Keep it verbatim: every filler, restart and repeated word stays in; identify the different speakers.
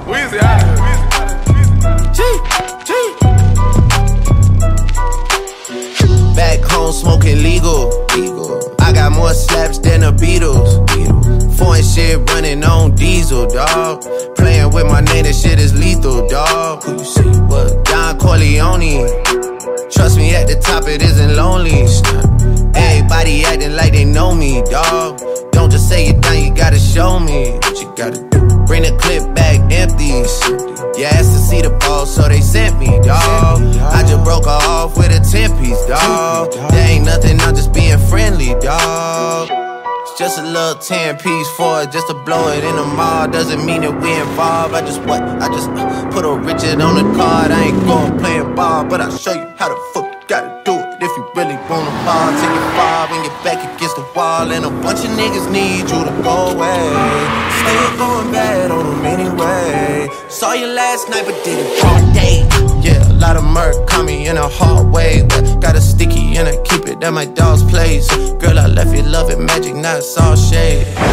Speaker 1: Weezy out of here.
Speaker 2: G, G. Back home smoking legal. legal. I got more slaps than the Beatles. Beatles. Foreign shit running on diesel, dawg. Playing with my name, that shit is lethal, dawg. Who you see? What? Don Corleone. Trust me, at the top it isn't lonely. Everybody acting like they know me, dawg. Don't just say it down, you gotta show me what you gotta do. Bring the clip back empty. You asked to see the ball, so they sent me, dawg. I just broke her off with a ten piece, dawg. There ain't nothing, I'm just being friendly, dawg. It's just a little ten piece for it, just to blow it in the mall. Doesn't mean that we involved. I just what? I just uh, put a Richard on the card. I ain't going playing ball, but I'll show you how the fuck you gotta do it. If you really wanna ball, take it far and get back against the wall. And a bunch of niggas need you to go away. Still going bad on them anyway. Saw you last night, but did it all day. Yeah, a lot of murk caught me in a hard way. Got a sticky and I keep it at my dog's place. Girl, I left you loving magic, not all shade.